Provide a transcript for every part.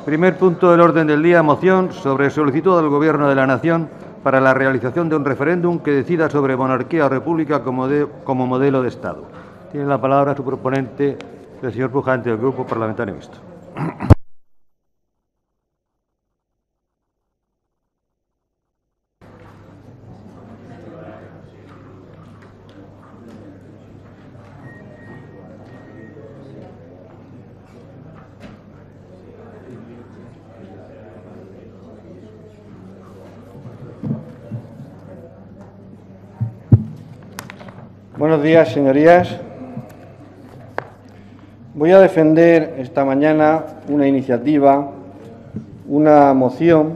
Primer punto del orden del día, moción sobre solicitud al Gobierno de la Nación para la realización de un referéndum que decida sobre monarquía o república como modelo de Estado. Tiene la palabra su proponente, el señor Pujante, del Grupo Parlamentario Mixto. Buenos días, señorías. Voy a defender esta mañana una iniciativa, una moción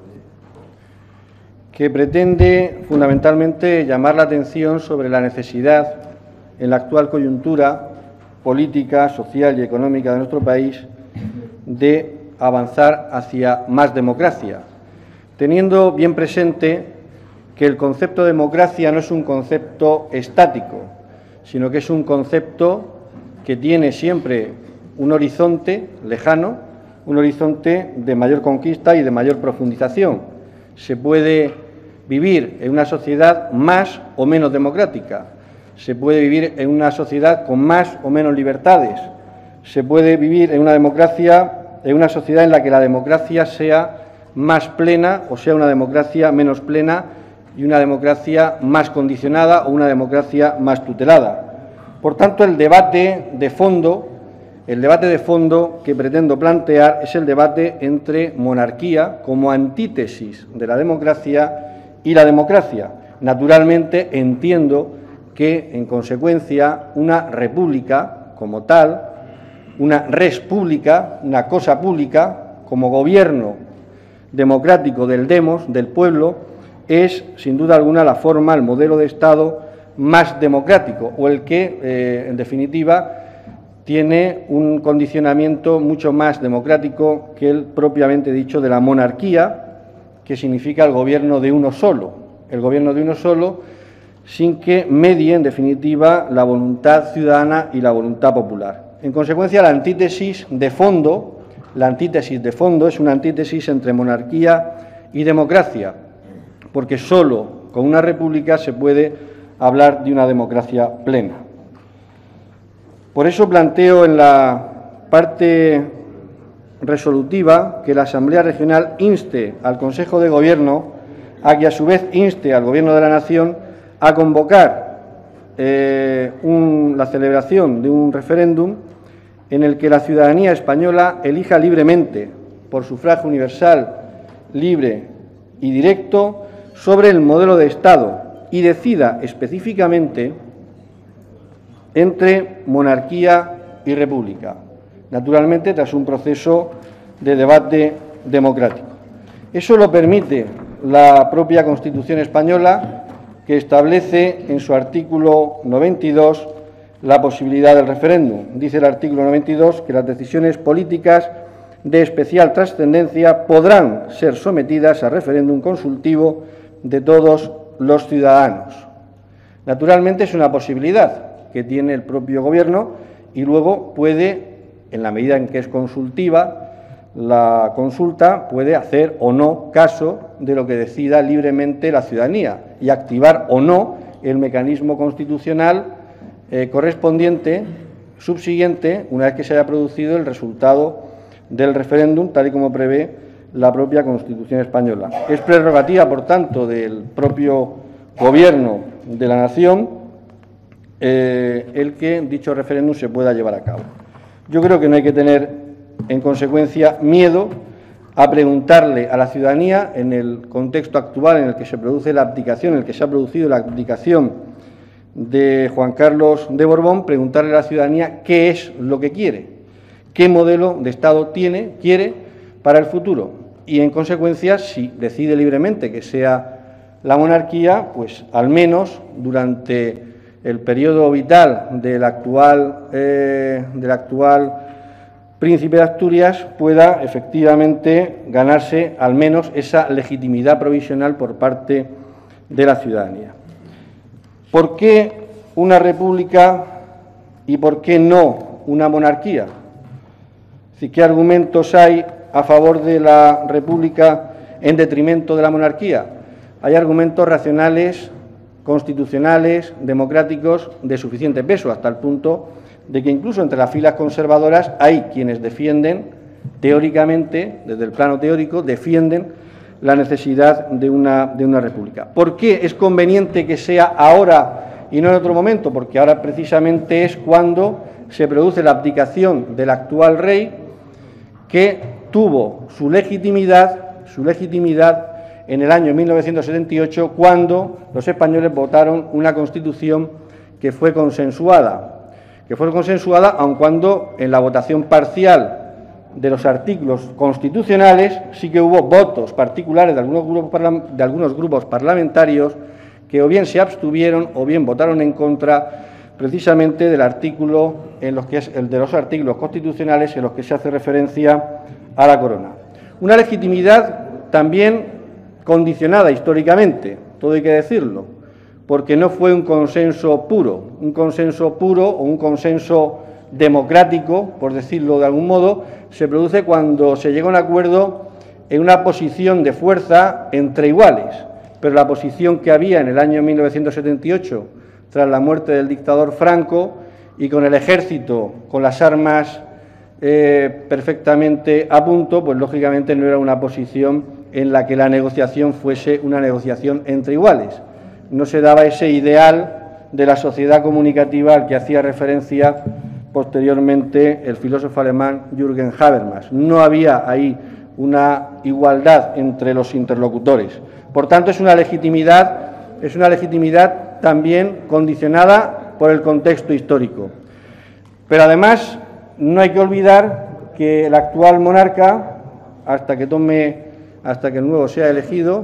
que pretende fundamentalmente llamar la atención sobre la necesidad, en la actual coyuntura política, social y económica de nuestro país, de avanzar hacia más democracia, teniendo bien presente que el concepto de democracia no es un concepto estático, sino que es un concepto que tiene siempre un horizonte lejano, un horizonte de mayor conquista y de mayor profundización. Se puede vivir en una sociedad más o menos democrática, se puede vivir en una sociedad con más o menos libertades, se puede vivir en una democracia, en una sociedad en la que la democracia sea más plena o sea una democracia menos plena y una democracia más condicionada o una democracia más tutelada. Por tanto, el debate de fondo que pretendo plantear es el debate entre monarquía como antítesis de la democracia y la democracia. Naturalmente, entiendo que, en consecuencia, una república como tal, una res pública, una cosa pública, como gobierno democrático del demos, del pueblo, es, sin duda alguna, la forma, el modelo de Estado más democrático o el que, en definitiva, tiene un condicionamiento mucho más democrático que el propiamente dicho de la monarquía, que significa el gobierno de uno solo, sin que medie, en definitiva, la voluntad ciudadana y la voluntad popular. En consecuencia, la antítesis de fondo es una antítesis entre monarquía y democracia, porque solo con una república se puede hablar de una democracia plena. Por eso planteo en la parte resolutiva que la Asamblea Regional inste al Consejo de Gobierno a que a su vez inste al Gobierno de la Nación a convocar la celebración de un referéndum en el que la ciudadanía española elija libremente, por sufragio universal, libre y directo, sobre el modelo de Estado y decida específicamente entre monarquía y república, naturalmente tras un proceso de debate democrático. Eso lo permite la propia Constitución española, que establece en su artículo 92 la posibilidad del referéndum. Dice el artículo 92 que las decisiones políticas de especial trascendencia podrán ser sometidas a referéndum consultivo de todos los ciudadanos. Naturalmente es una posibilidad que tiene el propio Gobierno y luego puede, en la medida en que es consultiva, la consulta puede hacer o no caso de lo que decida libremente la ciudadanía y activar o no el mecanismo constitucional correspondiente, subsiguiente, una vez que se haya producido el resultado del referéndum, tal y como prevé la propia Constitución española. Es prerrogativa, por tanto, del propio Gobierno de la Nación el que dicho referéndum se pueda llevar a cabo. Yo creo que no hay que tener, en consecuencia, miedo a preguntarle a la ciudadanía, en el contexto actual en el que se produce la abdicación, en el que se ha producido la abdicación de Juan Carlos de Borbón, preguntarle a la ciudadanía qué es lo que quiere, qué modelo de Estado quiere para el futuro. Y, en consecuencia, si decide libremente que sea la monarquía, pues al menos durante el periodo vital del actual príncipe de Asturias pueda efectivamente ganarse al menos esa legitimidad provisional por parte de la ciudadanía. ¿Por qué una república y por qué no una monarquía? ¿Qué argumentos hay a favor de la República en detrimento de la monarquía? Hay argumentos racionales, constitucionales, democráticos, de suficiente peso, hasta el punto de que incluso entre las filas conservadoras hay quienes defienden, teóricamente, desde el plano teórico, defienden la necesidad de una república. ¿Por qué es conveniente que sea ahora y no en otro momento? Porque ahora precisamente es cuando se produce la abdicación del actual rey, que tuvo su legitimidad en el año 1978, cuando los españoles votaron una Constitución que fue consensuada, aun cuando en la votación parcial de los artículos constitucionales sí que hubo votos particulares de algunos grupos parlamentarios que o bien se abstuvieron o bien votaron en contra precisamente del artículo de los artículos constitucionales en los que se hace referencia a la corona. Una legitimidad también condicionada históricamente, todo hay que decirlo, porque no fue un consenso puro o un consenso democrático, por decirlo de algún modo, se produce cuando se llega a un acuerdo en una posición de fuerza entre iguales, pero la posición que había en el año 1978, tras la muerte del dictador Franco, y con el ejército, con las armas perfectamente a punto, pues lógicamente no era una posición en la que la negociación fuese una negociación entre iguales. No se daba ese ideal de la sociedad comunicativa al que hacía referencia posteriormente el filósofo alemán Jürgen Habermas. No había ahí una igualdad entre los interlocutores. Por tanto, es una legitimidad también condicionada por el contexto histórico. Pero además no hay que olvidar que el actual monarca, hasta que el nuevo sea elegido,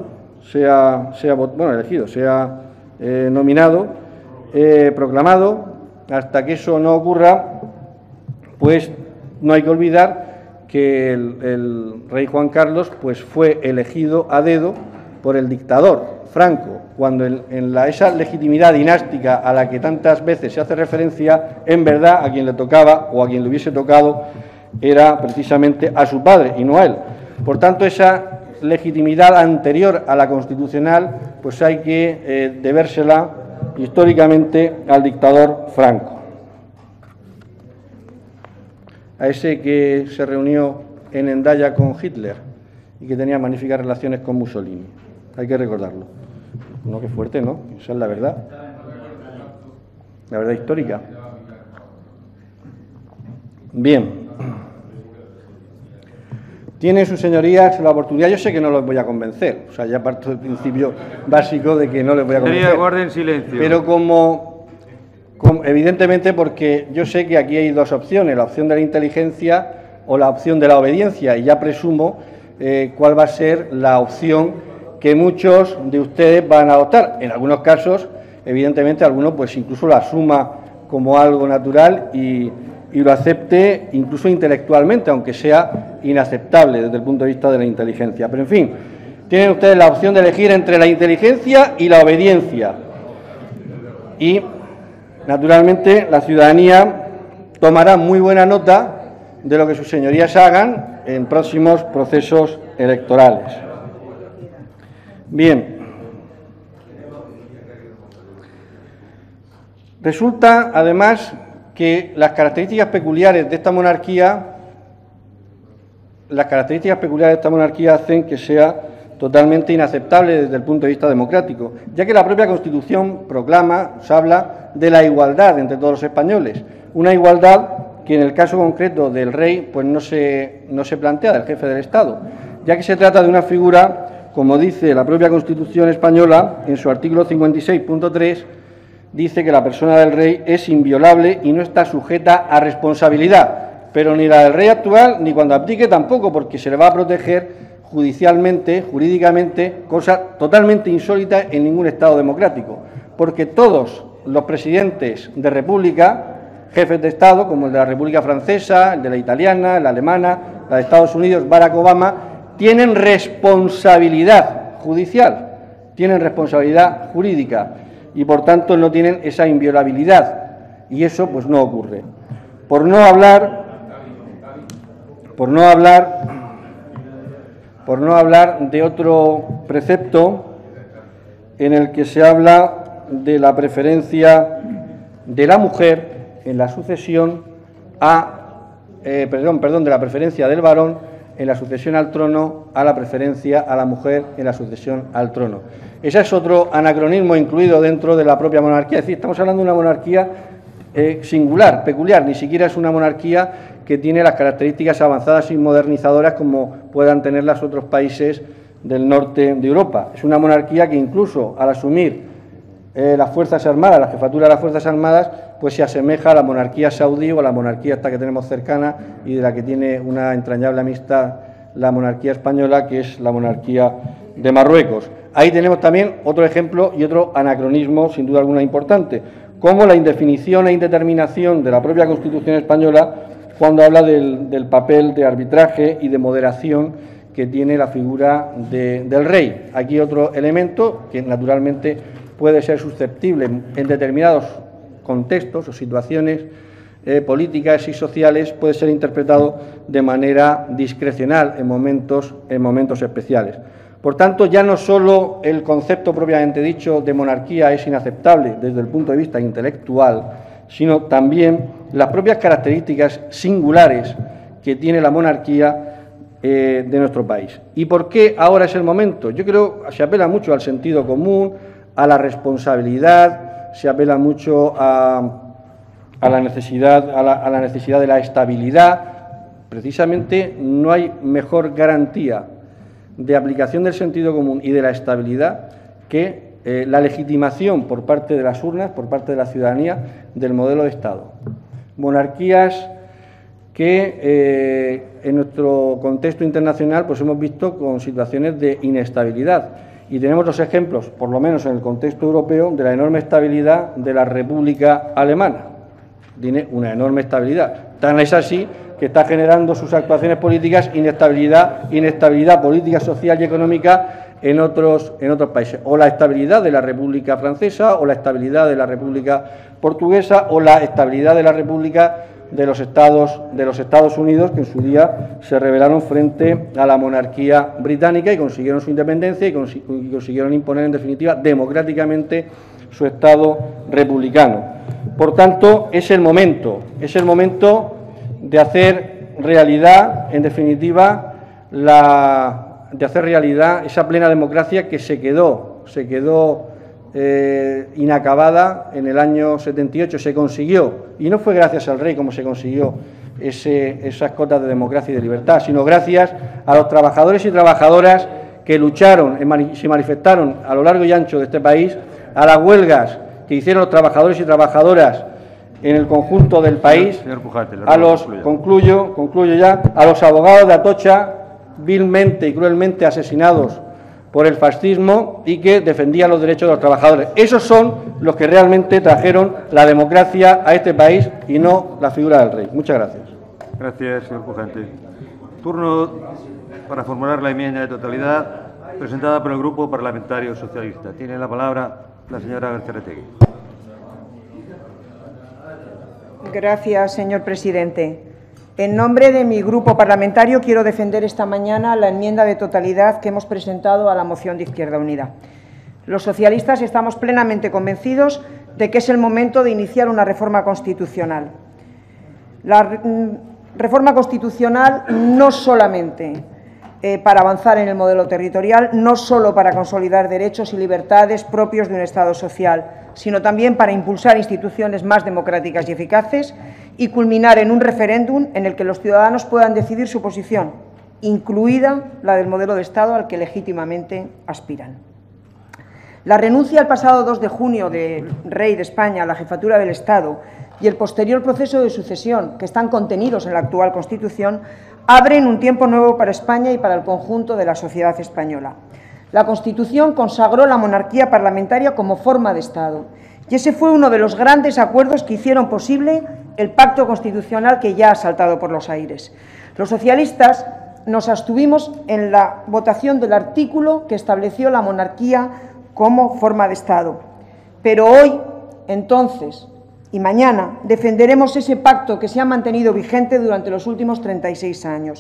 nominado, proclamado, hasta que eso no ocurra, pues no hay que olvidar que el rey Juan Carlos pues fue elegido a dedo por el dictador Franco, cuando esa legitimidad dinástica a la que tantas veces se hace referencia, en verdad a quien le tocaba o a quien le hubiese tocado era precisamente a su padre y no a él. Por tanto, esa legitimidad anterior a la constitucional, pues hay que debérsela históricamente al dictador Franco, a ese que se reunió en Hendaya con Hitler y que tenía magníficas relaciones con Mussolini. Hay que recordarlo. No, qué fuerte, ¿no? Esa es la verdad histórica. Bien. Tienen sus señorías la oportunidad. Yo sé que no los voy a convencer, o sea, ya parto del principio básico de que no les voy a convencer. Guarden silencio. Pero evidentemente, porque yo sé que aquí hay dos opciones, la opción de la inteligencia o la opción de la obediencia, y ya presumo cuál va a ser la opción que muchos de ustedes van a adoptar. En algunos casos, evidentemente, alguno pues incluso lo asuma como algo natural y lo acepte incluso intelectualmente, aunque sea inaceptable desde el punto de vista de la inteligencia. Pero, en fin, tienen ustedes la opción de elegir entre la inteligencia y la obediencia. Y, naturalmente, la ciudadanía tomará muy buena nota de lo que sus señorías hagan en próximos procesos electorales. Bien. Resulta, además, que las características peculiares de esta monarquía hacen que sea totalmente inaceptable desde el punto de vista democrático, ya que la propia Constitución habla de la igualdad entre todos los españoles, una igualdad que en el caso concreto del rey pues no se plantea, del jefe del Estado, ya que se trata de una figura, como dice la propia Constitución española en su artículo 56.3, dice que la persona del rey es inviolable y no está sujeta a responsabilidad, pero ni la del rey actual ni cuando abdique tampoco, porque se le va a proteger judicialmente, jurídicamente, cosa totalmente insólita en ningún Estado democrático, porque todos los presidentes de república, jefes de Estado, como el de la República Francesa, el de la italiana, la alemana, la de Estados Unidos, Barack Obama, tienen responsabilidad judicial, tienen responsabilidad jurídica y, por tanto, no tienen esa inviolabilidad, y eso pues no ocurre. Por no hablar por no hablar de otro precepto en el que se habla de la preferencia de la mujer en la sucesión de la preferencia del varón en la sucesión al trono a la preferencia a la mujer en la sucesión al trono. Ese es otro anacronismo incluido dentro de la propia monarquía. Es decir, estamos hablando de una monarquía singular, peculiar, ni siquiera es una monarquía que tiene las características avanzadas y modernizadoras como puedan tener los otros países del norte de Europa. Es una monarquía que incluso al asumir las Fuerzas Armadas, la jefatura de las Fuerzas Armadas, pues se asemeja a la monarquía saudí o a la monarquía esta que tenemos cercana y de la que tiene una entrañable amistad la monarquía española, que es la monarquía de Marruecos. Ahí tenemos también otro ejemplo y otro anacronismo, sin duda alguna importante, como la indefinición e indeterminación de la propia Constitución española cuando habla del papel de arbitraje y de moderación que tiene la figura del rey. Aquí otro elemento que naturalmente puede ser susceptible en determinados contextos o situaciones políticas y sociales, puede ser interpretado de manera discrecional en momentos especiales. Por tanto, ya no solo el concepto propiamente dicho de monarquía es inaceptable desde el punto de vista intelectual, sino también las propias características singulares que tiene la monarquía de nuestro país. ¿Y por qué ahora es el momento? Yo creo que se apela mucho al sentido común, a la responsabilidad, se apela mucho a la necesidad de la estabilidad. Precisamente no hay mejor garantía de aplicación del sentido común y de la estabilidad que la legitimación por parte de las urnas, por parte de la ciudadanía, del modelo de Estado. Monarquías que en nuestro contexto internacional pues hemos visto con situaciones de inestabilidad. Y tenemos los ejemplos, por lo menos en el contexto europeo, de la enorme estabilidad de la República Alemana. Tiene una enorme estabilidad. Tan es así que está generando sus actuaciones políticas inestabilidad política, social y económica en otros países. O la estabilidad de la República Francesa, o la estabilidad de la República Portuguesa, o la estabilidad de la República de los Estados Unidos, que en su día se rebelaron frente a la monarquía británica y consiguieron su independencia y consiguieron imponer, en definitiva, democráticamente su Estado republicano. Por tanto, es el momento de hacer realidad, en definitiva, esa plena democracia que se quedó inacabada en el año 78, se consiguió, y no fue gracias al rey como se consiguió esas cotas de democracia y de libertad, sino gracias a los trabajadores y trabajadoras que lucharon, se manifestaron a lo largo y ancho de este país, a las huelgas que hicieron los trabajadores y trabajadoras en el conjunto del país, concluyo ya, a los abogados de Atocha, vilmente y cruelmente asesinados por el fascismo y que defendían los derechos de los trabajadores. Esos son los que realmente trajeron la democracia a este país y no la figura del rey. Muchas gracias. Gracias, señor Pujante. Turno para formular la enmienda de totalidad presentada por el Grupo Parlamentario Socialista. Tiene la palabra la señora García-Retegui. Gracias, señor presidente. En nombre de mi grupo parlamentario quiero defender esta mañana la enmienda de totalidad que hemos presentado a la moción de Izquierda Unida. Los socialistas estamos plenamente convencidos de que es el momento de iniciar una reforma constitucional. La reforma constitucional no solamente para avanzar en el modelo territorial, no solo para consolidar derechos y libertades propios de un Estado social, sino también para impulsar instituciones más democráticas y eficaces y culminar en un referéndum en el que los ciudadanos puedan decidir su posición, incluida la del modelo de Estado al que legítimamente aspiran. La renuncia el pasado 2 de junio del Rey de España a la jefatura del Estado y el posterior proceso de sucesión, que están contenidos en la actual Constitución, abren un tiempo nuevo para España y para el conjunto de la sociedad española. La Constitución consagró la monarquía parlamentaria como forma de Estado, y ese fue uno de los grandes acuerdos que hicieron posible el pacto constitucional que ya ha saltado por los aires. Los socialistas nos abstuvimos en la votación del artículo que estableció la monarquía como forma de Estado, pero hoy, entonces y mañana defenderemos ese pacto que se ha mantenido vigente durante los últimos 36 años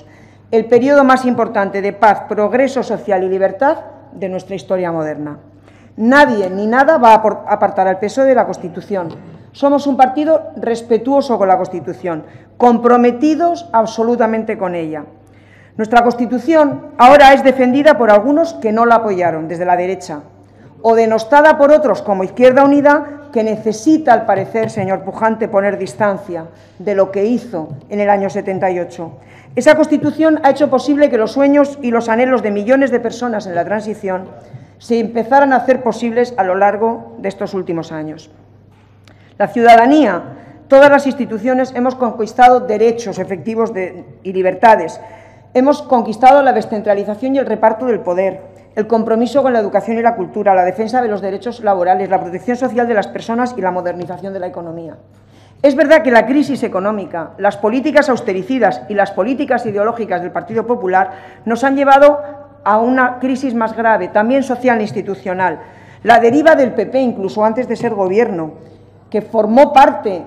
el periodo más importante de paz, progreso social y libertad de nuestra historia moderna. Nadie ni nada va a apartar al PSOE de la Constitución. Somos un partido respetuoso con la Constitución, comprometidos absolutamente con ella. Nuestra Constitución ahora es defendida por algunos que no la apoyaron desde la derecha, o denostada por otros como Izquierda Unida, que necesita, al parecer, señor Pujante, poner distancia de lo que hizo en el año 78. Esa Constitución ha hecho posible que los sueños y los anhelos de millones de personas en la transición se empezaran a hacer posibles a lo largo de estos últimos años. La ciudadanía, todas las instituciones hemos conquistado derechos efectivos y libertades, hemos conquistado la descentralización y el reparto del poder, el compromiso con la educación y la cultura, la defensa de los derechos laborales, la protección social de las personas y la modernización de la economía. Es verdad que la crisis económica, las políticas austericidas y las políticas ideológicas del Partido Popular nos han llevado a una crisis más grave, también social e institucional. La deriva del PP, incluso antes de ser Gobierno, que formó parte,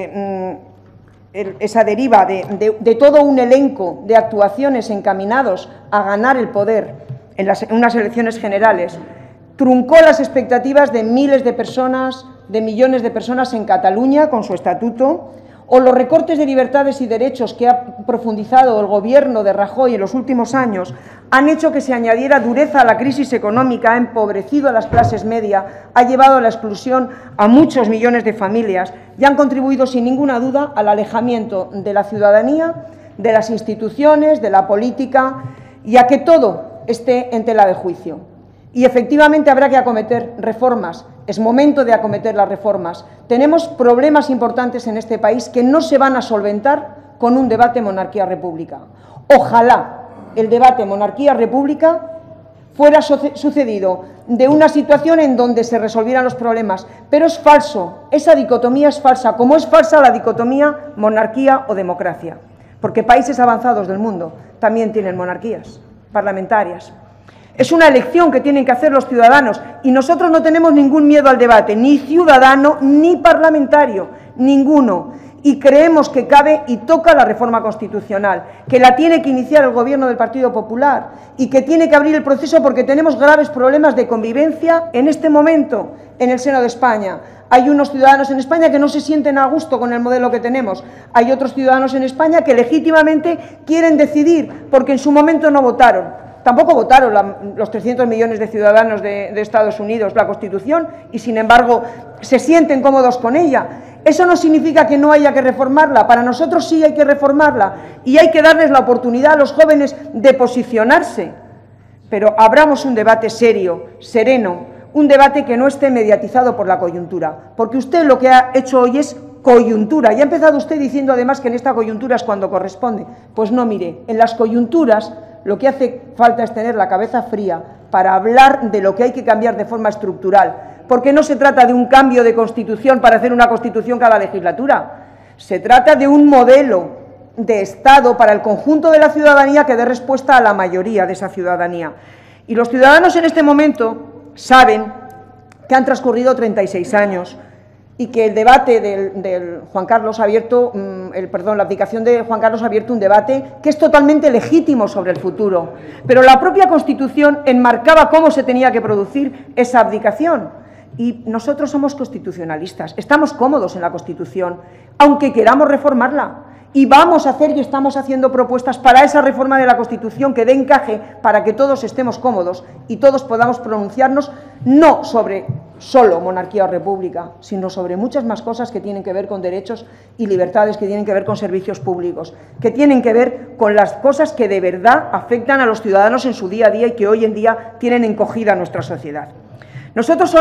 esa deriva de todo un elenco de actuaciones encaminados a ganar el poder en unas elecciones generales, truncó las expectativas de miles de personas, de millones de personas en Cataluña con su estatuto, o los recortes de libertades y derechos que ha profundizado el Gobierno de Rajoy en los últimos años han hecho que se añadiera dureza a la crisis económica, ha empobrecido a las clases medias, ha llevado a la exclusión a muchos millones de familias y han contribuido sin ninguna duda al alejamiento de la ciudadanía, de las instituciones, de la política y a que todo esté en tela de juicio. Y efectivamente habrá que acometer reformas, es momento de acometer las reformas. Tenemos problemas importantes en este país que no se van a solventar con un debate monarquía-república. Ojalá el debate monarquía-república fuera sucedido de una situación en donde se resolvieran los problemas, pero es falso, esa dicotomía es falsa, como es falsa la dicotomía monarquía o democracia, porque países avanzados del mundo también tienen monarquías parlamentarias. Es una elección que tienen que hacer los ciudadanos y nosotros no tenemos ningún miedo al debate, ni ciudadano ni parlamentario, ninguno. Y creemos que cabe y toca la reforma constitucional, que la tiene que iniciar el Gobierno del Partido Popular y que tiene que abrir el proceso porque tenemos graves problemas de convivencia en este momento en el seno de España. Hay unos ciudadanos en España que no se sienten a gusto con el modelo que tenemos. Hay otros ciudadanos en España que legítimamente quieren decidir porque en su momento no votaron. Tampoco votaron los 300 millones de ciudadanos de Estados Unidos la Constitución y, sin embargo, se sienten cómodos con ella. Eso no significa que no haya que reformarla. Para nosotros sí hay que reformarla y hay que darles la oportunidad a los jóvenes de posicionarse. Pero abramos un debate serio, sereno, un debate que no esté mediatizado por la coyuntura, porque usted lo que ha hecho hoy es coyuntura. Y ha empezado usted diciendo además que en esta coyuntura es cuando corresponde. Pues no, mire, en las coyunturas lo que hace falta es tener la cabeza fría para hablar de lo que hay que cambiar de forma estructural, porque no se trata de un cambio de Constitución para hacer una Constitución cada legislatura, se trata de un modelo de Estado para el conjunto de la ciudadanía que dé respuesta a la mayoría de esa ciudadanía. Y los ciudadanos en este momento saben que han transcurrido 36 años y que el debate del Juan Carlos ha abierto, la abdicación de Juan Carlos ha abierto un debate que es totalmente legítimo sobre el futuro. Pero la propia Constitución enmarcaba cómo se tenía que producir esa abdicación. Y nosotros somos constitucionalistas, estamos cómodos en la Constitución, aunque queramos reformarla. Y vamos a hacer y estamos haciendo propuestas para esa reforma de la Constitución que dé encaje para que todos estemos cómodos y todos podamos pronunciarnos no sobre solo monarquía o república, sino sobre muchas más cosas que tienen que ver con derechos y libertades, que tienen que ver con servicios públicos, que tienen que ver con las cosas que de verdad afectan a los ciudadanos en su día a día y que hoy en día tienen encogida nuestra sociedad. Nosotros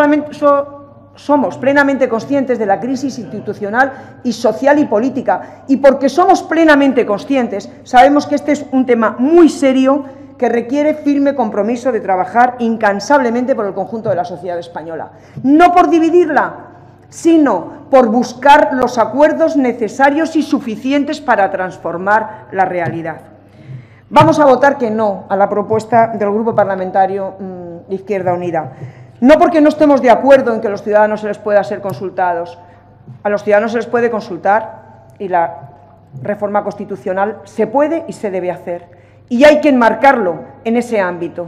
somos plenamente conscientes de la crisis institucional y social y política, y porque somos plenamente conscientes, sabemos que este es un tema muy serio que requiere firme compromiso de trabajar incansablemente por el conjunto de la sociedad española. No por dividirla, sino por buscar los acuerdos necesarios y suficientes para transformar la realidad. Vamos a votar que no a la propuesta del Grupo Parlamentario de Izquierda Unida. No porque no estemos de acuerdo en que a los ciudadanos se les pueda ser consultados. A los ciudadanos se les puede consultar y la reforma constitucional se puede y se debe hacer, y hay que enmarcarlo en ese ámbito.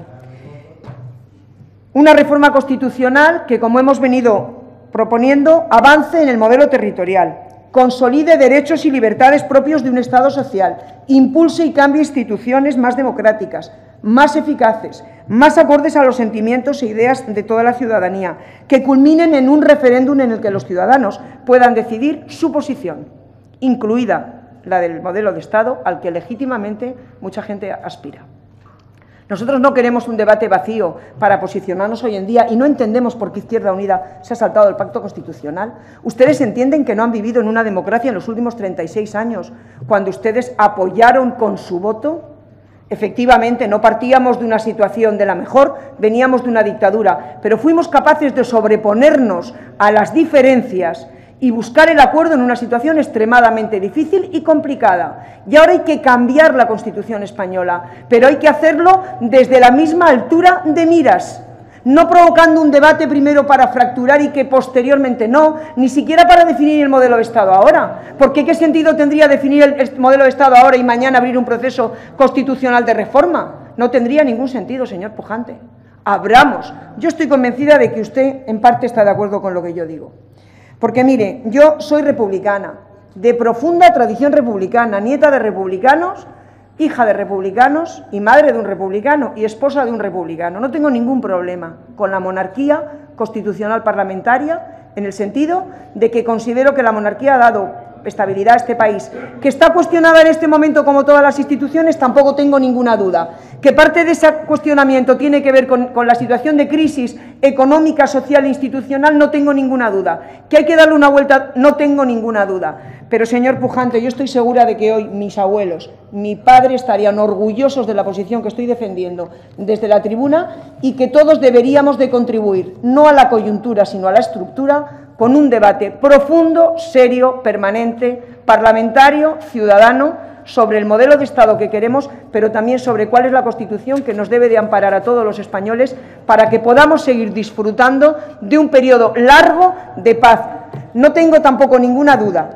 Una reforma constitucional que, como hemos venido proponiendo, avance en el modelo territorial, consolide derechos y libertades propios de un Estado social, impulse y cambie instituciones más democráticas, más eficaces, más acordes a los sentimientos e ideas de toda la ciudadanía, que culminen en un referéndum en el que los ciudadanos puedan decidir su posición, incluida la del modelo de Estado al que legítimamente mucha gente aspira. Nosotros no queremos un debate vacío para posicionarnos hoy en día y no entendemos por qué Izquierda Unida se ha saltado el pacto constitucional. Ustedes entienden que no han vivido en una democracia en los últimos 36 años, cuando ustedes apoyaron con su voto. Efectivamente, no partíamos de una situación de la mejor, veníamos de una dictadura, pero fuimos capaces de sobreponernos a las diferencias y buscar el acuerdo en una situación extremadamente difícil y complicada. Y ahora hay que cambiar la Constitución española, pero hay que hacerlo desde la misma altura de miras, no provocando un debate primero para fracturar y que posteriormente no, ni siquiera para definir el modelo de Estado ahora. Porque ¿qué sentido tendría definir el modelo de Estado ahora y mañana abrir un proceso constitucional de reforma? No tendría ningún sentido, señor Pujante. Abramos. Yo estoy convencida de que usted en parte está de acuerdo con lo que yo digo. Porque, mire, yo soy republicana, de profunda tradición republicana, nieta de republicanos, hija de republicanos y madre de un republicano y esposa de un republicano. No tengo ningún problema con la monarquía constitucional parlamentaria, en el sentido de que considero que la monarquía ha dado estabilidad a este país. Que está cuestionada en este momento como todas las instituciones, tampoco tengo ninguna duda. Que parte de ese cuestionamiento tiene que ver con la situación de crisis económica, social e institucional, no tengo ninguna duda. Que hay que darle una vuelta, no tengo ninguna duda. Pero, señor Pujante, yo estoy segura de que hoy mis abuelos, mi padre estarían orgullosos de la posición que estoy defendiendo desde la tribuna y que todos deberíamos de contribuir, no a la coyuntura, sino a la estructura, con un debate profundo, serio, permanente, parlamentario, ciudadano, sobre el modelo de Estado que queremos, pero también sobre cuál es la Constitución que nos debe de amparar a todos los españoles para que podamos seguir disfrutando de un periodo largo de paz. No tengo tampoco ninguna duda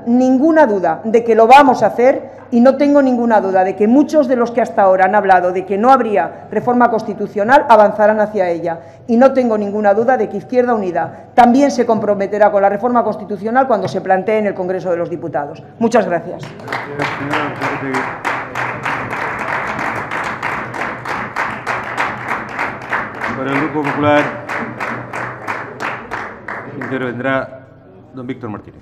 de que lo vamos a hacer y no tengo ninguna duda de que muchos de los que hasta ahora han hablado de que no habría reforma constitucional avanzarán hacia ella. Y no tengo ninguna duda de que Izquierda Unida también se comprometerá con la reforma constitucional cuando se plantee en el Congreso de los Diputados. Muchas gracias. Por el Grupo Popular intervendrá don Víctor Martínez.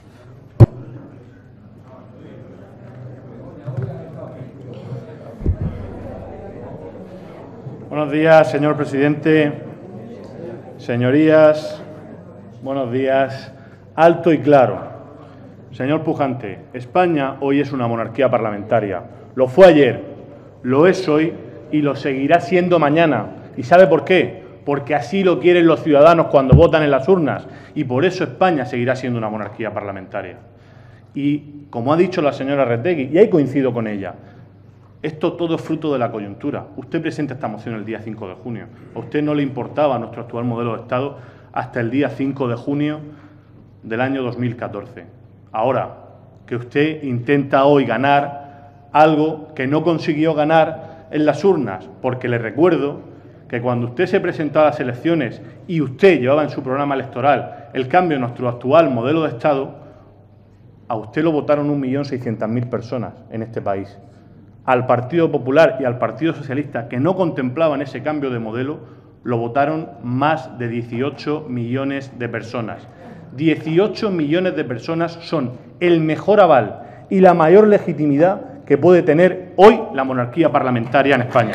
Buenos días, señor presidente, señorías, buenos días. Alto y claro. Señor Pujante, España hoy es una monarquía parlamentaria. Lo fue ayer, lo es hoy y lo seguirá siendo mañana. ¿Y sabe por qué? Porque así lo quieren los ciudadanos cuando votan en las urnas. Y por eso España seguirá siendo una monarquía parlamentaria. Y, como ha dicho la señora Retegui, y ahí coincido con ella, esto todo es fruto de la coyuntura. Usted presenta esta moción el día 5 de junio. A usted no le importaba nuestro actual modelo de Estado hasta el día 5 de junio del año 2014. Ahora, que usted intenta hoy ganar algo que no consiguió ganar en las urnas, porque le recuerdo que cuando usted se presentó a las elecciones y usted llevaba en su programa electoral el cambio en nuestro actual modelo de Estado, a usted lo votaron 1.600.000 personas en este país. Al Partido Popular y al Partido Socialista, que no contemplaban ese cambio de modelo, lo votaron más de 18 millones de personas. 18 millones de personas son el mejor aval y la mayor legitimidad que puede tener hoy la monarquía parlamentaria en España.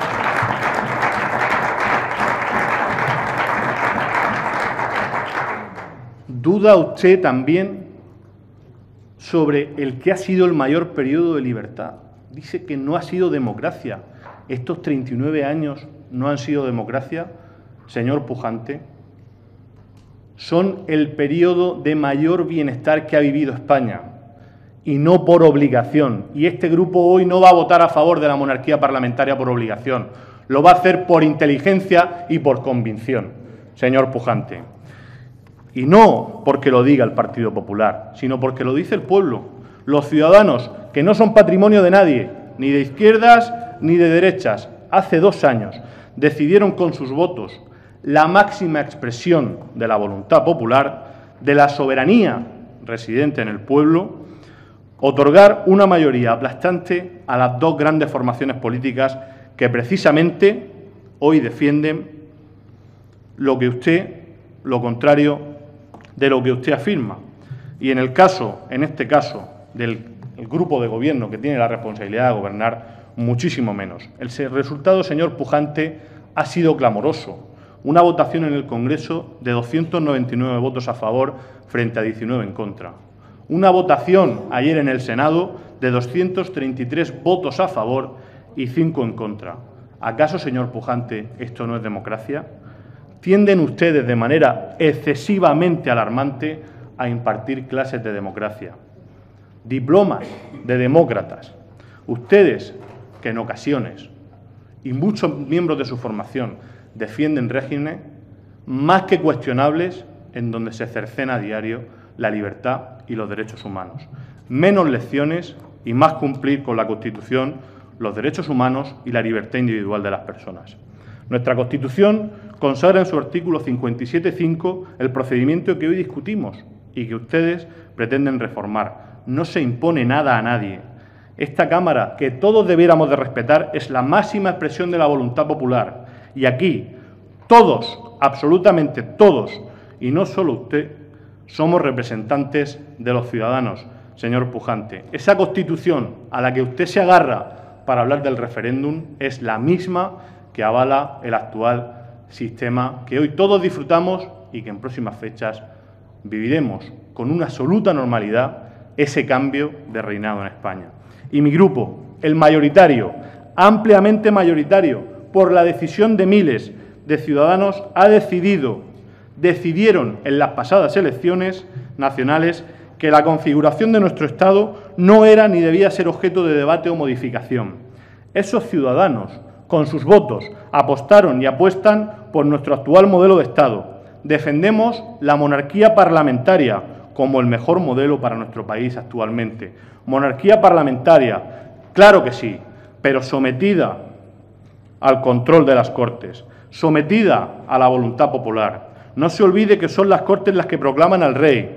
¿Duda usted también sobre el que ha sido el mayor periodo de libertad? Dice que no ha sido democracia. ¿Estos 39 años no han sido democracia, señor Pujante? Son el periodo de mayor bienestar que ha vivido España, y no por obligación. Y este grupo hoy no va a votar a favor de la monarquía parlamentaria por obligación. Lo va a hacer por inteligencia y por convicción, señor Pujante. Y no porque lo diga el Partido Popular, sino porque lo dice el pueblo. Los ciudadanos, que no son patrimonio de nadie, ni de izquierdas ni de derechas, hace 2 años decidieron con sus votos, la máxima expresión de la voluntad popular, de la soberanía residente en el pueblo, otorgar una mayoría aplastante a las 2 grandes formaciones políticas que precisamente hoy defienden lo contrario de lo que usted afirma. Y en este caso, del grupo de gobierno que tiene la responsabilidad de gobernar, muchísimo menos. El resultado, señor Pujante, ha sido clamoroso. Una votación en el Congreso de 299 votos a favor frente a 19 en contra. Una votación ayer en el Senado de 233 votos a favor y 5 en contra. ¿Acaso, señor Pujante, esto no es democracia? Tienden ustedes de manera excesivamente alarmante a impartir clases de democracia. Diplomas de demócratas. Ustedes, que en ocasiones, y muchos miembros de su formación, defienden regímenes más que cuestionables en donde se cercena a diario la libertad y los derechos humanos. Menos lecciones y más cumplir con la Constitución, los derechos humanos y la libertad individual de las personas. Nuestra Constitución consagra en su artículo 57.5 el procedimiento que hoy discutimos y que ustedes pretenden reformar. No se impone nada a nadie. Esta Cámara, que todos debiéramos de respetar, es la máxima expresión de la voluntad popular. Y aquí, todos, absolutamente todos, y no solo usted, somos representantes de los ciudadanos, señor Pujante. Esa Constitución a la que usted se agarra para hablar del referéndum es la misma que avala el actual sistema que hoy todos disfrutamos y que en próximas fechas viviremos con una absoluta normalidad ese cambio de reinado en España. Y mi grupo, el mayoritario, ampliamente mayoritario, por la decisión de miles de ciudadanos, decidieron en las pasadas elecciones nacionales que la configuración de nuestro Estado no era ni debía ser objeto de debate o modificación. Esos ciudadanos, con sus votos, apostaron y apuestan por nuestro actual modelo de Estado. Defendemos la monarquía parlamentaria como el mejor modelo para nuestro país actualmente. Monarquía parlamentaria, claro que sí, pero sometida al control de las Cortes, sometida a la voluntad popular. No se olvide que son las Cortes las que proclaman al rey,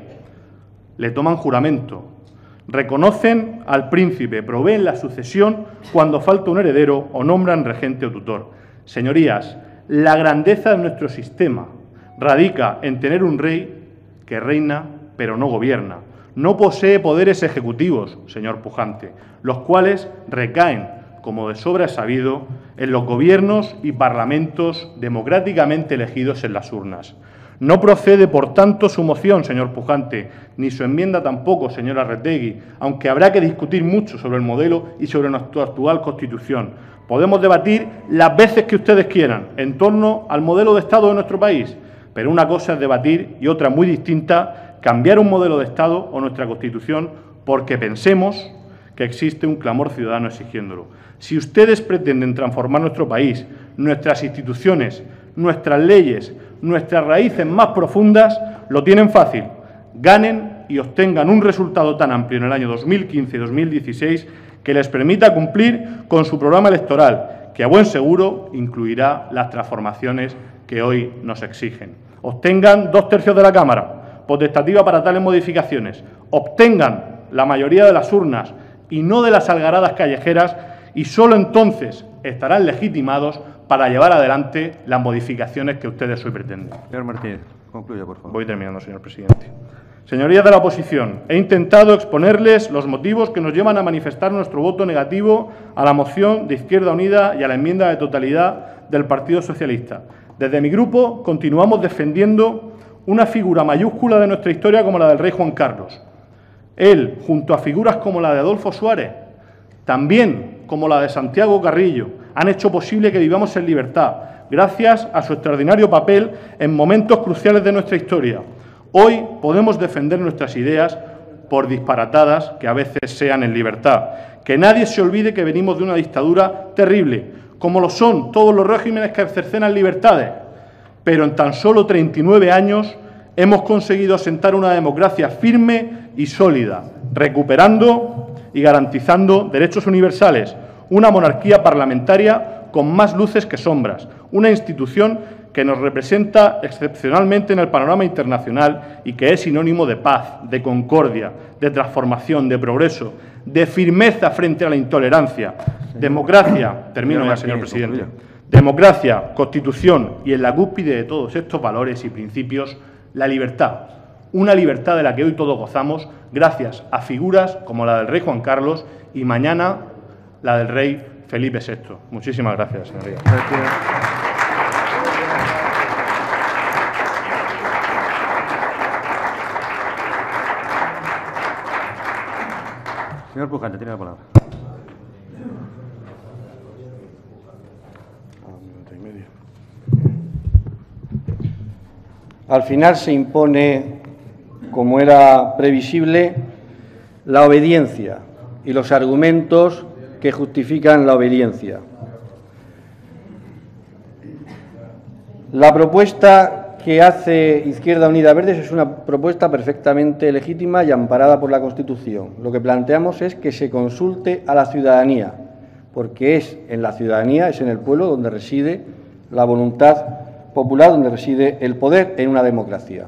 le toman juramento, reconocen al príncipe, proveen la sucesión cuando falta un heredero o nombran regente o tutor. Señorías, la grandeza de nuestro sistema radica en tener un rey que reina pero no gobierna. No posee poderes ejecutivos, señor Pujante, los cuales recaen, como de sobra es sabido, en los gobiernos y parlamentos democráticamente elegidos en las urnas. No procede, por tanto, su moción, señor Pujante, ni su enmienda tampoco, señora Arretegui, aunque habrá que discutir mucho sobre el modelo y sobre nuestra actual Constitución. Podemos debatir las veces que ustedes quieran en torno al modelo de Estado de nuestro país, pero una cosa es debatir y otra muy distinta, cambiar un modelo de Estado o nuestra Constitución porque pensemos que existe un clamor ciudadano exigiéndolo. Si ustedes pretenden transformar nuestro país, nuestras instituciones, nuestras leyes, nuestras raíces más profundas, lo tienen fácil. Ganen y obtengan un resultado tan amplio en el año 2015 y 2016 que les permita cumplir con su programa electoral, que a buen seguro incluirá las transformaciones que hoy nos exigen. Obtengan 2/3 de la Cámara, potestativa para tales modificaciones, obtengan la mayoría de las urnas y no de las algaradas callejeras, y solo entonces estarán legitimados para llevar adelante las modificaciones que ustedes hoy pretenden. Señor Martínez, concluya, por favor. Voy terminando, señor presidente. Señorías de la oposición, he intentado exponerles los motivos que nos llevan a manifestar nuestro voto negativo a la moción de Izquierda Unida y a la enmienda de totalidad del Partido Socialista. Desde mi grupo continuamos defendiendo una figura mayúscula de nuestra historia como la del rey Juan Carlos. Él, junto a figuras como la de Adolfo Suárez, también como la de Santiago Carrillo, han hecho posible que vivamos en libertad, gracias a su extraordinario papel en momentos cruciales de nuestra historia. Hoy podemos defender nuestras ideas, por disparatadas que a veces sean, en libertad. Que nadie se olvide que venimos de una dictadura terrible, como lo son todos los regímenes que cercenan libertades. Pero en tan solo 39 años hemos conseguido asentar una democracia firme y sólida, recuperando y garantizando derechos universales, una monarquía parlamentaria con más luces que sombras, una institución que nos representa excepcionalmente en el panorama internacional y que es sinónimo de paz, de concordia, de transformación, de progreso, de firmeza frente a la intolerancia. Democracia, termino ya, señor presidente, democracia, constitución y en la cúspide de todos estos valores y principios, la libertad. Una libertad de la que hoy todos gozamos gracias a figuras como la del rey Juan Carlos y mañana la del rey Felipe VI. Muchísimas gracias, señoría. Señor Pujante, tiene la palabra. Al final se impone, como era previsible, la obediencia y los argumentos que justifican la obediencia. La propuesta que hace Izquierda Unida Verdes es una propuesta perfectamente legítima y amparada por la Constitución. Lo que planteamos es que se consulte a la ciudadanía, porque es en la ciudadanía, es en el pueblo donde reside la voluntad popular, donde reside el poder en una democracia.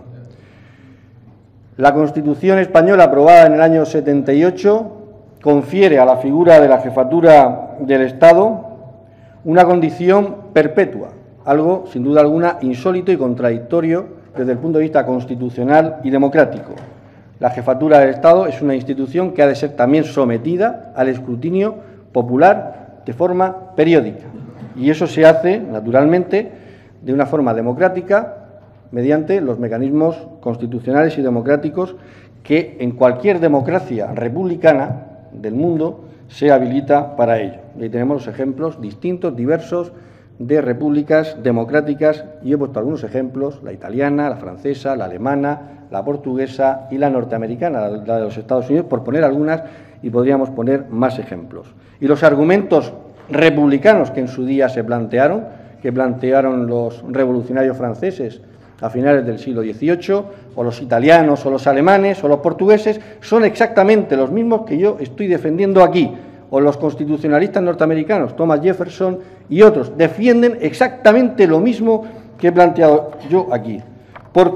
La Constitución española, aprobada en el año 78, confiere a la figura de la jefatura del Estado una condición perpetua, algo, sin duda alguna, insólito y contradictorio desde el punto de vista constitucional y democrático. La jefatura del Estado es una institución que ha de ser también sometida al escrutinio popular de forma periódica. Y eso se hace, naturalmente, de una forma democrática, mediante los mecanismos constitucionales y democráticos que en cualquier democracia republicana del mundo se habilita para ello. Y ahí tenemos los ejemplos distintos, diversos, de repúblicas democráticas, y he puesto algunos ejemplos: la italiana, la francesa, la alemana, la portuguesa y la norteamericana, la de los Estados Unidos, por poner algunas, y podríamos poner más ejemplos. Y los argumentos republicanos que en su día se plantearon, que plantearon los revolucionarios franceses a finales del siglo XVIII, o los italianos, o los alemanes, o los portugueses, son exactamente los mismos que yo estoy defendiendo aquí, o los constitucionalistas norteamericanos, Thomas Jefferson y otros, defienden exactamente lo mismo que he planteado yo aquí. ¿Por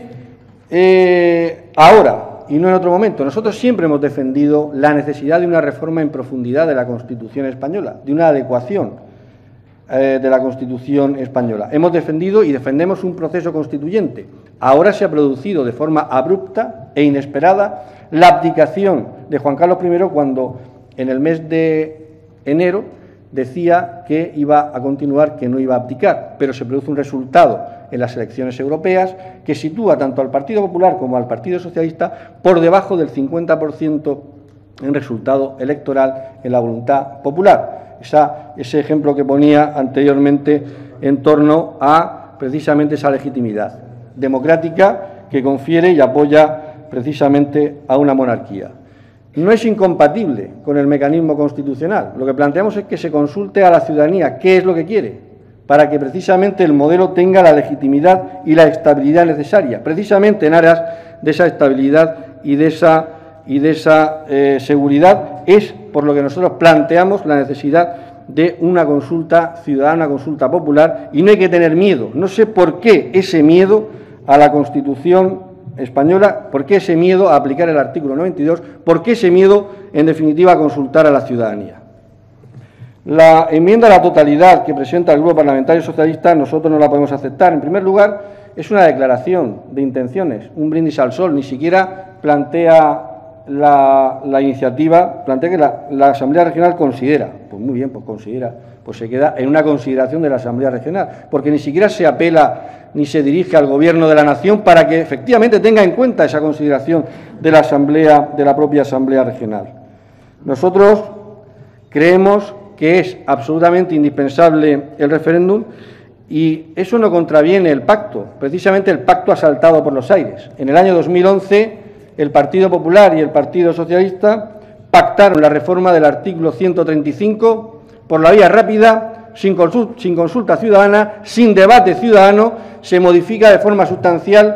qué ahora y no en otro momento? Nosotros siempre hemos defendido la necesidad de una reforma en profundidad de la Constitución española, de una adecuación de la Constitución española. Hemos defendido y defendemos un proceso constituyente. Ahora se ha producido de forma abrupta e inesperada la abdicación de Juan Carlos I cuando en el mes de enero decía que iba a continuar, que no iba a abdicar, pero se produce un resultado en las elecciones europeas que sitúa tanto al Partido Popular como al Partido Socialista por debajo del 50% en resultado electoral en la voluntad popular. Ese ejemplo que ponía anteriormente en torno a precisamente esa legitimidad democrática que confiere y apoya precisamente a una monarquía. No es incompatible con el mecanismo constitucional. Lo que planteamos es que se consulte a la ciudadanía qué es lo que quiere, para que precisamente el modelo tenga la legitimidad y la estabilidad necesaria. Precisamente en aras de esa estabilidad y de esa seguridad es por lo que nosotros planteamos la necesidad de una consulta ciudadana, una consulta popular, y no hay que tener miedo. No sé por qué ese miedo a la Constitución española, por qué ese miedo a aplicar el artículo 92, por qué ese miedo, en definitiva, a consultar a la ciudadanía. La enmienda a la totalidad que presenta el Grupo Parlamentario Socialista nosotros no la podemos aceptar. En primer lugar, es una declaración de intenciones, un brindis al sol, ni siquiera plantea la iniciativa, plantea que la Asamblea Regional considera. Pues muy bien, pues considera, pues se queda en una consideración de la Asamblea Regional, porque ni siquiera se apela ni se dirige al Gobierno de la Nación para que efectivamente tenga en cuenta esa consideración de la Asamblea, de la propia Asamblea Regional. Nosotros creemos que es absolutamente indispensable el referéndum y eso no contraviene el pacto. Precisamente el pacto ha saltado por los aires. En el año 2011 el Partido Popular y el Partido Socialista pactaron la reforma del artículo 135 por la vía rápida, sin consulta ciudadana, sin debate ciudadano. Se modifica de forma sustancial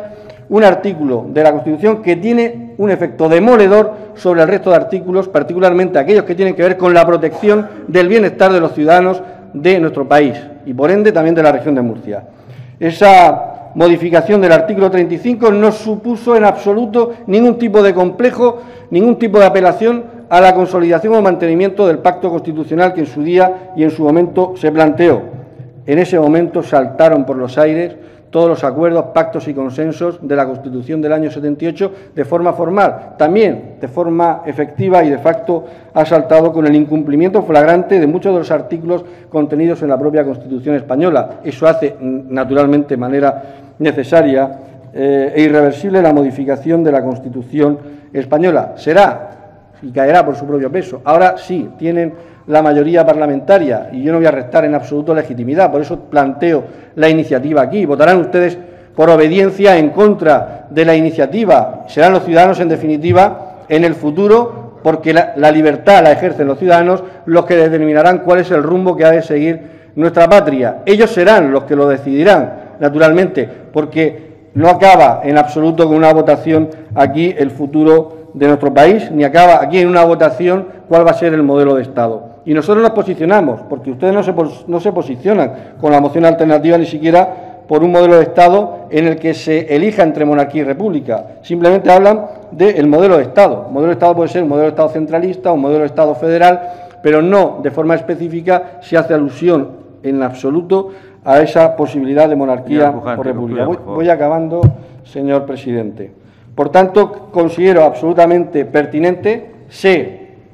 un artículo de la Constitución que tiene un efecto demoledor sobre el resto de artículos, particularmente aquellos que tienen que ver con la protección del bienestar de los ciudadanos de nuestro país y, por ende, también de la región de Murcia. Esa modificación del artículo 35 no supuso en absoluto ningún tipo de complejo, ningún tipo de apelación a la consolidación o mantenimiento del pacto constitucional que en su día y en su momento se planteó. En ese momento saltaron por los aires todos los acuerdos, pactos y consensos de la Constitución del año 78 de forma formal. También de forma efectiva y de facto ha saltado con el incumplimiento flagrante de muchos de los artículos contenidos en la propia Constitución española. Eso hace, naturalmente, de manera necesaria e irreversible la modificación de la Constitución española. Será y caerá por su propio peso. Ahora sí, tienen la mayoría parlamentaria y yo no voy a restar en absoluto legitimidad, por eso planteo la iniciativa aquí. Votarán ustedes por obediencia en contra de la iniciativa. Serán los ciudadanos, en definitiva, en el futuro, porque la libertad la ejercen los ciudadanos, los que determinarán cuál es el rumbo que ha de seguir nuestra patria. Ellos serán los que lo decidirán, naturalmente, porque no acaba en absoluto con una votación aquí el futuro de nuestro país, ni acaba aquí en una votación cuál va a ser el modelo de Estado. Y nosotros nos posicionamos, porque ustedes no se posicionan con la moción alternativa ni siquiera por un modelo de Estado en el que se elija entre monarquía y república. Simplemente hablan del modelo de Estado. El modelo de Estado puede ser un modelo de Estado centralista, un modelo de Estado federal, pero no de forma específica se hace alusión en absoluto a esa posibilidad de monarquía o república. Voy acabando, señor presidente. Por tanto, considero absolutamente pertinente, sé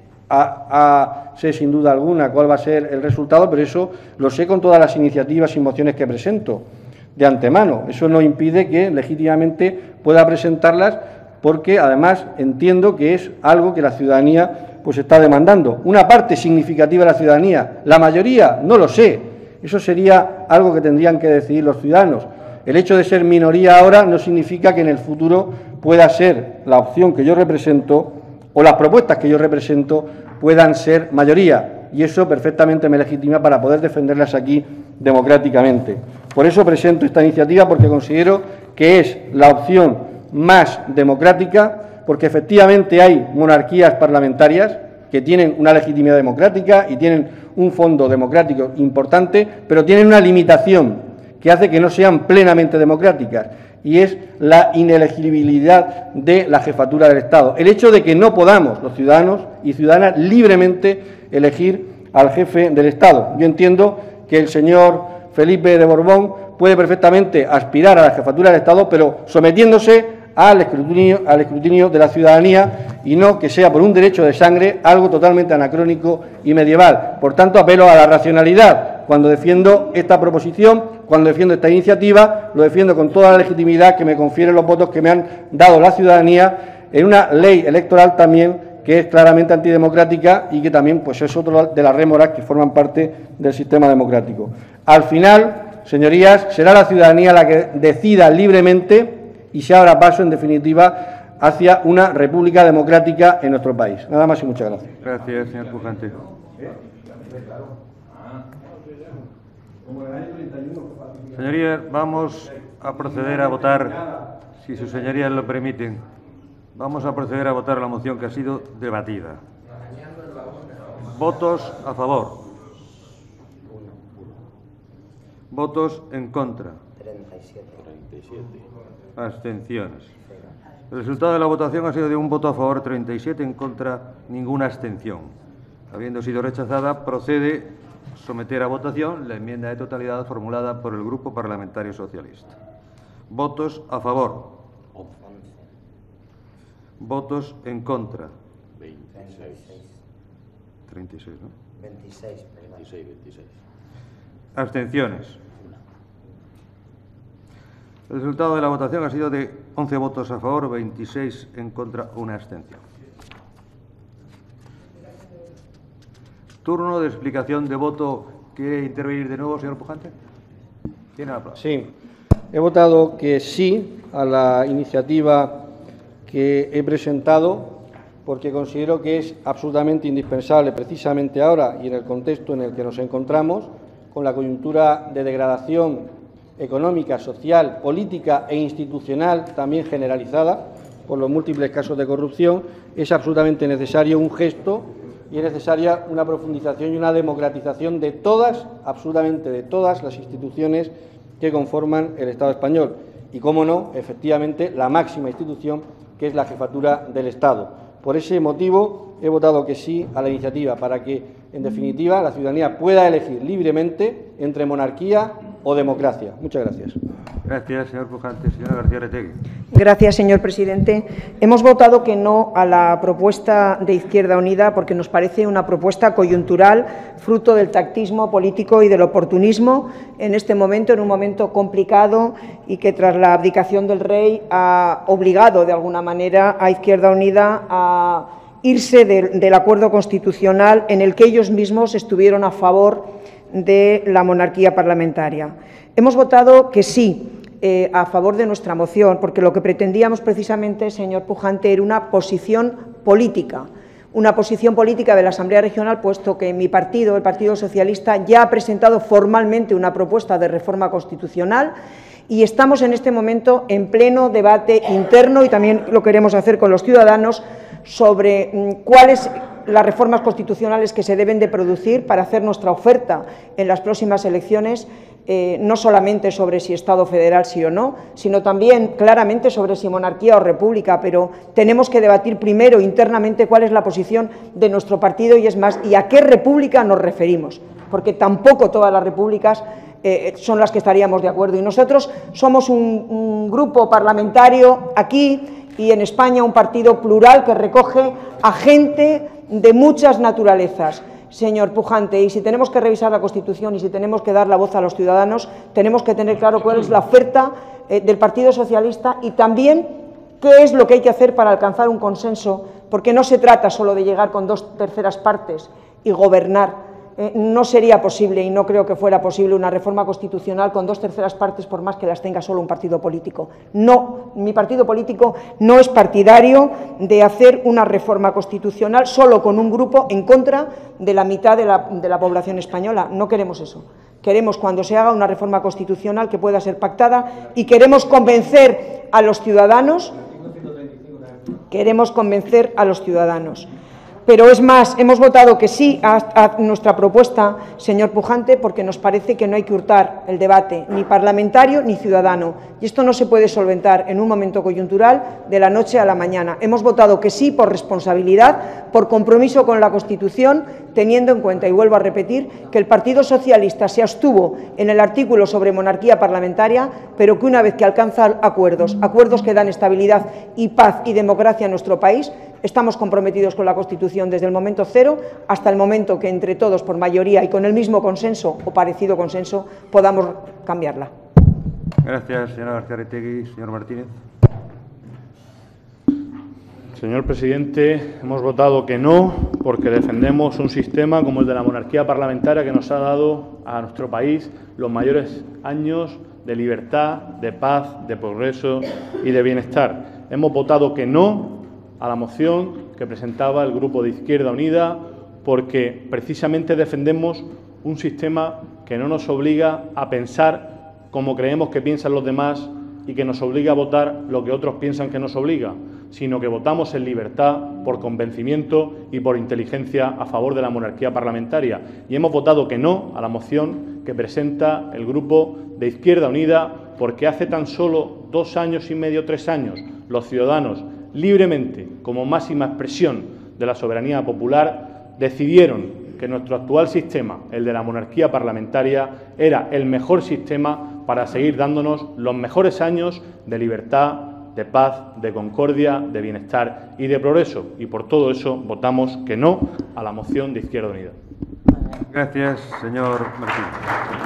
sin duda alguna cuál va a ser el resultado, pero eso lo sé con todas las iniciativas y mociones que presento de antemano. Eso no impide que legítimamente pueda presentarlas, porque además entiendo que es algo que la ciudadanía pues está demandando. Una parte significativa de la ciudadanía, la mayoría, no lo sé. Eso sería algo que tendrían que decidir los ciudadanos. El hecho de ser minoría ahora no significa que en el futuro pueda ser la opción que yo represento o las propuestas que yo represento puedan ser mayoría, y eso perfectamente me legitima para poder defenderlas aquí democráticamente. Por eso presento esta iniciativa, porque considero que es la opción más democrática, porque efectivamente hay monarquías parlamentarias que tienen una legitimidad democrática y tienen un fondo democrático importante, pero tienen una limitación que hace que no sean plenamente democráticas, y es la inelegibilidad de la jefatura del Estado. El hecho de que no podamos, los ciudadanos y ciudadanas, libremente elegir al jefe del Estado. Yo entiendo que el señor Felipe de Borbón puede perfectamente aspirar a la jefatura del Estado, pero sometiéndose al escrutinio de la ciudadanía, y no que sea por un derecho de sangre, algo totalmente anacrónico y medieval. Por tanto, apelo a la racionalidad. Cuando defiendo esta proposición, cuando defiendo esta iniciativa, lo defiendo con toda la legitimidad que me confieren los votos que me han dado la ciudadanía en una ley electoral también que es claramente antidemocrática y que también pues es otro de las rémoras que forman parte del sistema democrático. Al final, señorías, será la ciudadanía la que decida libremente y se abra paso, en definitiva, hacia una república democrática en nuestro país. Nada más y muchas gracias. Gracias, señor Pujante. Señorías, vamos a proceder a votar, si sus señorías lo permiten, vamos a proceder a votar la moción que ha sido debatida. Votos a favor. Votos en contra. 37. Abstenciones. El resultado de la votación ha sido de un voto a favor, 37, en contra, ninguna abstención. Habiendo sido rechazada, procede someter a votación la enmienda de totalidad formulada por el Grupo Parlamentario Socialista. Votos a favor. 11. Votos en contra. 36, ¿no? 26. Abstenciones. El resultado de la votación ha sido de 11 votos a favor, 26 en contra, una abstención. Turno de explicación de voto. ¿Quiere intervenir de nuevo, señor Pujante? Tiene la palabra. Sí. He votado que sí a la iniciativa que he presentado, porque considero que es absolutamente indispensable, precisamente ahora y en el contexto en el que nos encontramos, con la coyuntura de degradación económica, social, política e institucional también generalizada por los múltiples casos de corrupción, es absolutamente necesario un gesto y es necesaria una profundización y una democratización de todas, absolutamente de todas las instituciones que conforman el Estado español. Y, cómo no, efectivamente, la máxima institución, que es la Jefatura del Estado. Por ese motivo, he votado que sí a la iniciativa, para que, en definitiva, la ciudadanía pueda elegir libremente entre monarquía o democracia. Muchas gracias. Gracias, señor Pujante. Señora García-Aretegui. Gracias, señor presidente. Hemos votado que no a la propuesta de Izquierda Unida porque nos parece una propuesta coyuntural, fruto del tactismo político y del oportunismo en este momento, en un momento complicado y que, tras la abdicación del rey, ha obligado de alguna manera a Izquierda Unida a irse del acuerdo constitucional en el que ellos mismos estuvieron a favor de la monarquía parlamentaria. Hemos votado que sí a favor de nuestra moción, porque lo que pretendíamos precisamente, señor Pujante, era una posición política de la Asamblea Regional, puesto que mi partido, el Partido Socialista, ya ha presentado formalmente una propuesta de reforma constitucional y estamos en este momento en pleno debate interno, y también lo queremos hacer con los ciudadanos, sobre cuáles las reformas constitucionales que se deben de producir para hacer nuestra oferta en las próximas elecciones, no solamente sobre si Estado federal sí o no, sino también claramente sobre si monarquía o república, pero tenemos que debatir primero internamente cuál es la posición de nuestro partido y, es más, y a qué república nos referimos, porque tampoco todas las repúblicas son las que estaríamos de acuerdo. Y nosotros somos un grupo parlamentario aquí y en España, un partido plural que recoge a gente de muchas naturalezas, señor Pujante, y si tenemos que revisar la Constitución y si tenemos que dar la voz a los ciudadanos, tenemos que tener claro cuál es la oferta del Partido Socialista y también qué es lo que hay que hacer para alcanzar un consenso, porque no se trata solo de llegar con 2/3 partes y gobernar. No sería posible, y no creo que fuera posible, una reforma constitucional con 2/3 partes, por más que las tenga solo un partido político. No, mi partido político no es partidario de hacer una reforma constitucional solo con un grupo en contra de la mitad de la población española. No queremos eso. Queremos, cuando se haga una reforma constitucional, que pueda ser pactada, y queremos convencer a los ciudadanos. Pero es más, hemos votado que sí a nuestra propuesta, señor Pujante, porque nos parece que no hay que hurtar el debate, ni parlamentario ni ciudadano. Y esto no se puede solventar en un momento coyuntural de la noche a la mañana. Hemos votado que sí por responsabilidad, por compromiso con la Constitución, teniendo en cuenta, y vuelvo a repetir, que el Partido Socialista se abstuvo en el artículo sobre monarquía parlamentaria, pero que una vez que alcanza acuerdos que dan estabilidad y paz y democracia a nuestro país, estamos comprometidos con la Constitución desde el momento cero hasta el momento que entre todos, por mayoría y con el mismo consenso o parecido consenso, podamos cambiarla. Gracias, señora García-Aretegui. Señor Martínez. Señor presidente, hemos votado que no porque defendemos un sistema como el de la monarquía parlamentaria que nos ha dado a nuestro país los mayores años de libertad, de paz, de progreso y de bienestar. Hemos votado que no a la moción que presentaba el Grupo de Izquierda Unida porque precisamente defendemos un sistema que no nos obliga a pensar como creemos que piensan los demás y que nos obliga a votar lo que otros piensan que nos obliga, sino que votamos en libertad, por convencimiento y por inteligencia a favor de la monarquía parlamentaria. Y hemos votado que no a la moción que presenta el Grupo de Izquierda Unida porque hace tan solo 2 años y medio, 3 años, los ciudadanos libremente, como máxima expresión de la soberanía popular, decidieron que nuestro actual sistema, el de la monarquía parlamentaria, era el mejor sistema para seguir dándonos los mejores años de libertad, de paz, de concordia, de bienestar y de progreso. Y por todo eso votamos que no a la moción de Izquierda Unida. Gracias, señor Martínez.